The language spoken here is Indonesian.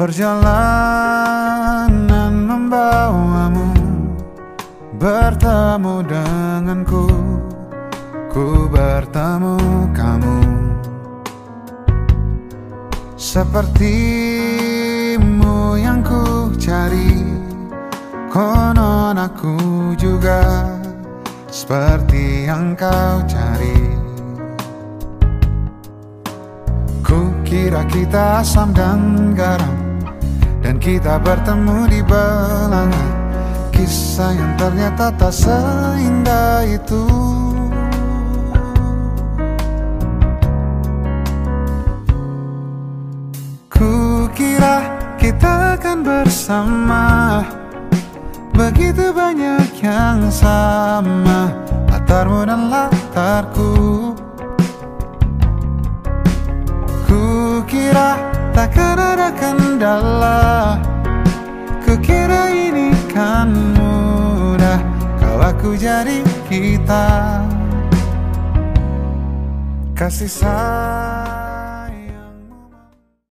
Perjalanan membawamu bertemu denganku, ku bertemu kamu. Sepertimu yang ku cari, konon aku juga seperti yang kau cari. Ku kira kita asam dan garam, dan kita bertemu di belanga. Kisah yang ternyata tak seindah itu. Ku kira kita akan bersama, begitu banyak yang sama, latarmu dan latarku. Ku kira takkan ada kendala, kukira ini kan mudah, kau aku jadi kita. Kasih sayang